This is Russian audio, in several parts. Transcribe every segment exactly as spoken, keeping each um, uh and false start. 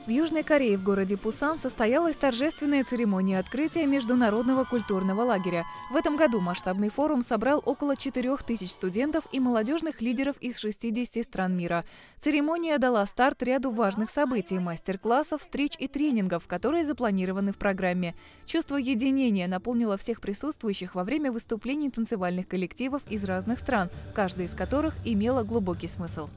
В Южной Корее в городе Пусан состоялась торжественная церемония открытия международного культурного лагеря. В этом году масштабный форум собрал около четырёх тысяч студентов и молодежных лидеров из шестидесяти стран мира. Церемония дала старт ряду важных событий, мастер-классов, встреч и тренингов, которые запланированы в программе. Чувство единения наполнило всех присутствующих во время выступлений танцевальных коллективов из разных стран, каждая из которых имела глубокий смысл.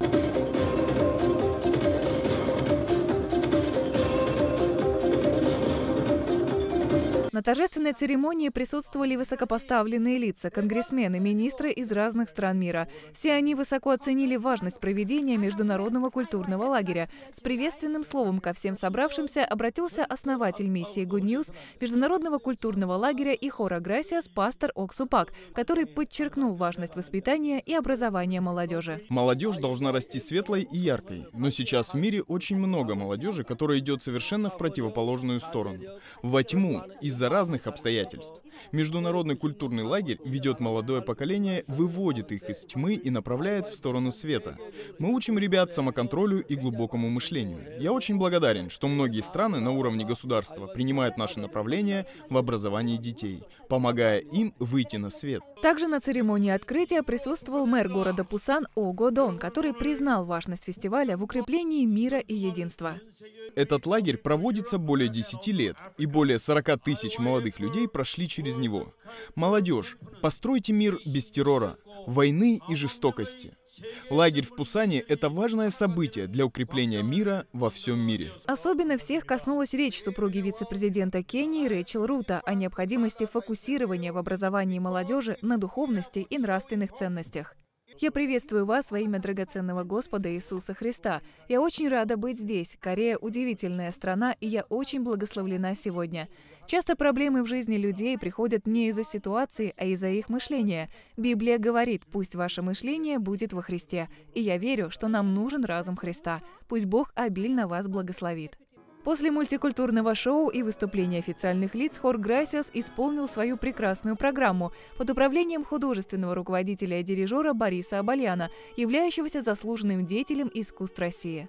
На торжественной церемонии присутствовали высокопоставленные лица, конгрессмены, министры из разных стран мира. Все они высоко оценили важность проведения международного культурного лагеря. С приветственным словом ко всем собравшимся обратился основатель миссии Good News международного культурного лагеря и хора Gracias пастор Ок Супак, который подчеркнул важность воспитания и образования молодежи. Молодежь должна расти светлой и яркой, но сейчас в мире очень много молодежи, которая идет совершенно в противоположную сторону, во тьму, из-за разных обстоятельств. Международный культурный лагерь ведет молодое поколение, выводит их из тьмы и направляет в сторону света. Мы учим ребят самоконтролю и глубокому мышлению. Я очень благодарен, что многие страны на уровне государства принимают наше направление в образовании детей, помогая им выйти на свет. Также на церемонии открытия присутствовал мэр города Пусан О Го Дон, который признал важность фестиваля в укреплении мира и единства. Этот лагерь проводится более десяти лет, и более сорока тысяч молодых людей прошли через него. Молодежь, постройте мир без террора, войны и жестокости. Лагерь в Пусане – это важное событие для укрепления мира во всем мире. Особенно всех коснулась речь супруги вице-президента Кении Рэйчел Руто о необходимости фокусирования в образовании молодежи на духовности и нравственных ценностях. Я приветствую вас во имя драгоценного Господа Иисуса Христа. Я очень рада быть здесь. Корея – удивительная страна, и я очень благословлена сегодня. Часто проблемы в жизни людей приходят не из-за ситуации, а из-за их мышления. Библия говорит: «Пусть ваше мышление будет во Христе». И я верю, что нам нужен разум Христа. Пусть Бог обильно вас благословит. После мультикультурного шоу и выступления официальных лиц хор Gracias исполнил свою прекрасную программу под управлением художественного руководителя и дирижера Бориса Абальяна, являющегося заслуженным деятелем искусств России.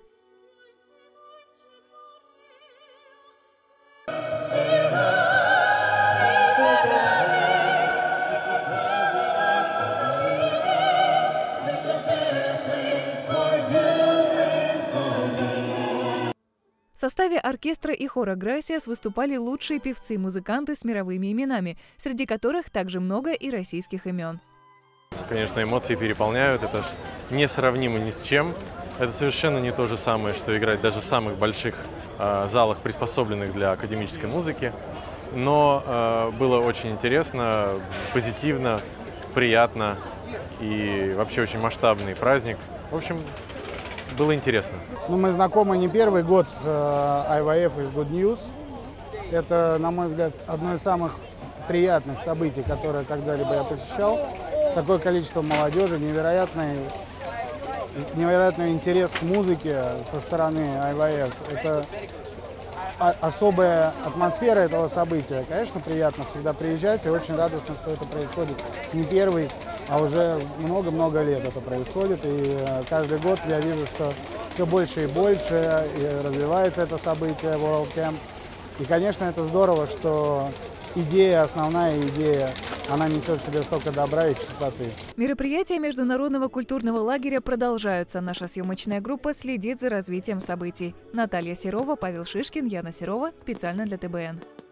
В составе оркестра и хора Gracias выступали лучшие певцы и музыканты с мировыми именами, среди которых также много и российских имен. Конечно, эмоции переполняют, это ж несравнимо ни с чем. Это совершенно не то же самое, что играть даже в самых больших э, залах, приспособленных для академической музыки. Но э, было очень интересно, позитивно, приятно и вообще очень масштабный праздник. В общем, было интересно. Ну, мы знакомы не первый год с э, ай вай эф и с Good News. Это, на мой взгляд, одно из самых приятных событий, которое когда-либо я посещал. Такое количество молодежи, невероятный, невероятный интерес к музыке со стороны ай вай эф. Это особая атмосфера этого события. Конечно, приятно всегда приезжать, и очень радостно, что это происходит не первый, а уже много-много лет это происходит. И каждый год я вижу, что все больше и больше и развивается это событие World Camp. И, конечно, это здорово, что идея, основная идея, она несет в себе столько добра и чистоты. Мероприятия международного культурного лагеря продолжаются. Наша съемочная группа следит за развитием событий. Наталья Серова, Павел Шишкин, Яна Серова. Специально для тэ бэ эн.